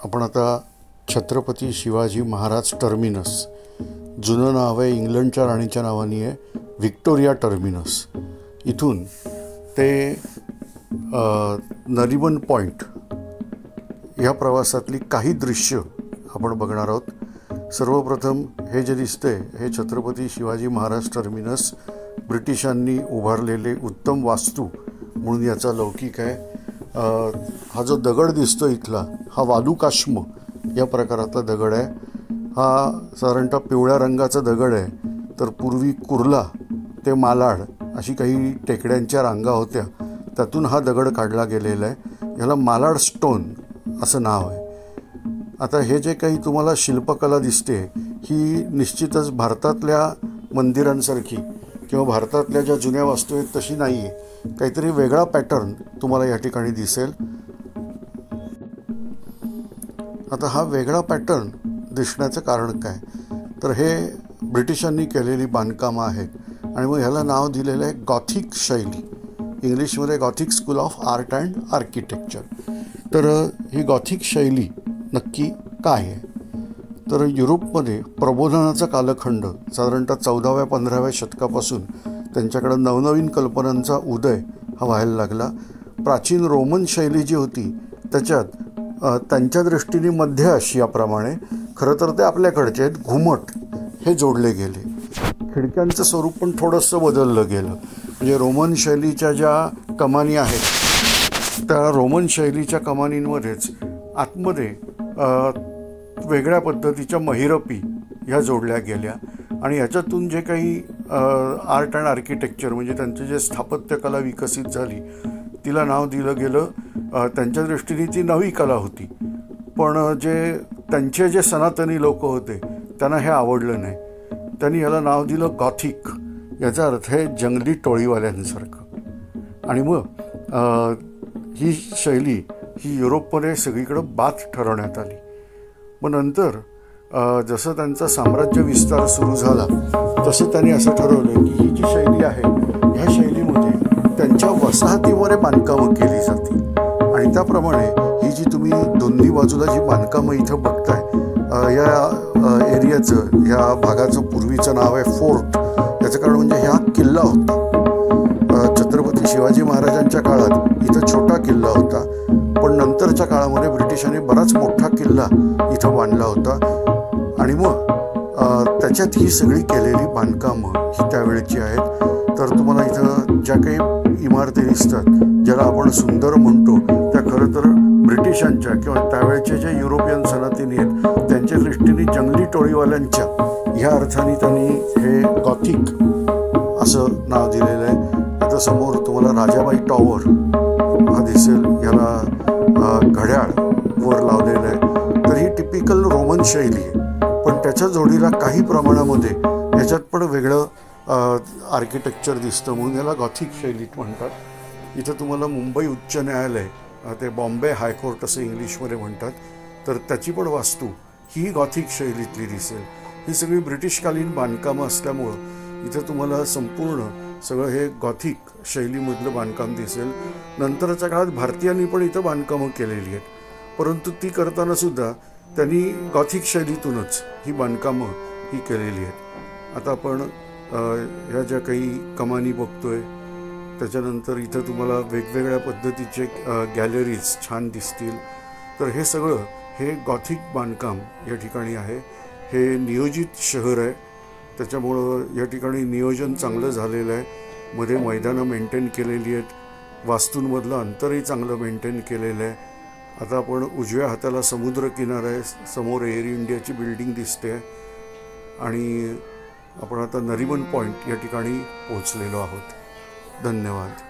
आपण आता छत्रपती शिवाजी महाराज टर्मिनस, जुनं नाव आहे इंग्लंडच्या राणीच्या नावाने आहे व्हिक्टोरिया टर्मिनस, इथून ते नरिमन पॉईंट ह्या प्रवासातली काही दृश्य आपण बघणार आहोत। सर्वप्रथम हे जे दिसते हे छत्रपती शिवाजी महाराज टर्मिनस ब्रिटिशांनी उभारलेले उत्तम वास्तू म्हणून याचा लौकिक आहे। हा जो दगड दिसतो इथला हा वालुकाश्म या प्रकारातला दगड आहे। हा साधारणतः पिवळ्या रंगाचा दगड आहे, तर पूर्वी कुर्ला ते मालाड अशी काही टेकड्यांच्या रांगा होत्या, त्यातून हा दगड काढला गेलेला आहे। याला मालाड स्टोन असं नाव आहे। आता हे जे काही तुम्हाला शिल्पकला दिसते ही निश्चितच भारतातल्या मंदिरांसारखी किंवा भारतातल्या ज्या जुन्या वास्तू आहेत तशी नाही आहे, काहीतरी वेगळा पॅटर्न तुम्हाला या ठिकाणी दिसेल। आता हा वेगळा पॅटर्न दिसण्याचं कारण काय, तर हे ब्रिटिशांनी केलेली बांधकामं आहेत आणि मग ह्याला नाव दिलेलं आहे गॉथिक शैली, इंग्लिशमध्ये Gothic school of art and architecture. तर ही गॉथिक शैली नक्की काय आहे, तर युरोपमध्ये प्रबोधनाचा कालखंड साधारणतः 14व्या-15व्या शतकापासून त्यांच्याकडं नवनवीन कल्पनांचा उदय हा व्हायला लागला। प्राचीन रोमन शैली जी होती त्याच्यात त्यांच्या दृष्टीने मध्य आशियाप्रमाणे खरं तर ते आपल्याकडचे आहेत घुमट हे जोडले गेले। खिडक्यांचं स्वरूप पण थोडंसं बदललं गेलं, म्हणजे रोमन शैलीच्या ज्या कमानी आहेत त्या रोमन शैलीच्या कमानींमध्येच आतमध्ये वेगळ्या पद्धतीच्या महिरपी ह्या जोडल्या गेल्या आणि ह्याच्यातून जे काही आर्ट अँड आर्किटेक्चर म्हणजे त्यांची जे स्थापत्यकला विकसित झाली तिला नाव दिलं गेलं, त्यांच्या दृष्टीने ती नवी कला होती, पण त्यांचे जे सनातनी लोक होते त्यांना हे आवडलं नाही। त्यांनी याला नाव दिलं गॉथिक, याचा अर्थ आहे जंगली टोळीवाल्यांसारखं। आणि मग ही शैली ही युरोपमध्ये सगळीकडं बात ठरवण्यात आली। मग नंतर जसं त्यांचा साम्राज्य विस्तार सुरू झाला तसं त्यांनी असं ठरवलं की ही जी शैली आहे ह्या शैलीमध्ये त्यांच्या वसाहतीवर बांधकामं केली जातील आणि त्याप्रमाणे ही जी तुम्ही दोन्ही बाजूला जी बांधकामं इथं बघताय या एरियाचं, ह्या भागाचं पूर्वीचं नाव आहे फोर्ट। याचं कारण म्हणजे हा किल्ला होता। छत्रपती शिवाजी महाराजांच्या काळात इथं छोटा किल्ला होता, पण नंतरच्या काळामध्ये ब्रिटिशांनी बराच मोठा किल्ला इथं बांधला होता आणि मग त्याच्यात ही सगळी केलेली बांधकामं ही त्यावेळेची आहेत। तर तुम्हाला इथं ज्या काही इमारती दिसतात ज्याला आपण सुंदर म्हणतो त्या खरं तर ब्रिटिशांच्या किंवा त्यावेळचे जे युरोपियन सनातनी आहेत त्यांच्या दृष्टीने जंगली टोळीवाल्यांच्या ह्या अर्थाने त्यांनी हे गॉथिक असं नाव दिलेलं आहे। आता समोर तुम्हाला राजाबाई टॉवर हा दिसेल, याला घड्याळ वर लावलेलं आहे। तर ही टिपिकल रोमन शैली आहे, पण त्याच्या जोडीला काही प्रमाणामध्ये याच्यात पण वेगळं आर्किटेक्चर दिसतं म्हणून याला गॉथिक शैलीत म्हणतात। इथं तुम्हाला मुंबई उच्च न्यायालय, ते बॉम्बे हायकोर्ट असं इंग्लिशमध्ये म्हणतात, तर त्याची पण वास्तू ही गॉथिक शैलीतली दिसेल। ही सगळी ब्रिटिशकालीन बांधकामं असल्यामुळं इथं तुम्हाला संपूर्ण सगळं हे गॉथिक शैलीमधलं बांधकाम दिसेल। नंतरच्या काळात भारतीयांनी पण इथं बांधकामं केलेली आहेत, परंतु ती करताना सुद्धा त्यांनी गॉथिक शैलीतूनच ही बांधकामं ही केलेली आहेत। आता आपण ह्या ज्या काही कमानी बघतोय त्याच्यानंतर इथं तुम्हाला वेगवेगळ्या पद्धतीचे गॅलरीज छान दिसतील। तर हे सगळं हे गॉथिक बांधकाम या ठिकाणी आहे। हे नियोजित शहर आहे, त्याच्यामुळं या ठिकाणी नियोजन चांगलं झालेलं आहे। मध्ये मैदानं मेंटेन केलेली आहेत, वास्तूंमधलं अंतरही चांगलं मेंटेन केलेलं आहे। आता आपण उजव्या हाताला समुद्र किनारा आहे, समोर एअर इंडियाची बिल्डिंग दिसते आणि आपण आता नरिमन पॉईंट या ठिकाणी पोहोचलेलो आहोत। धन्यवाद।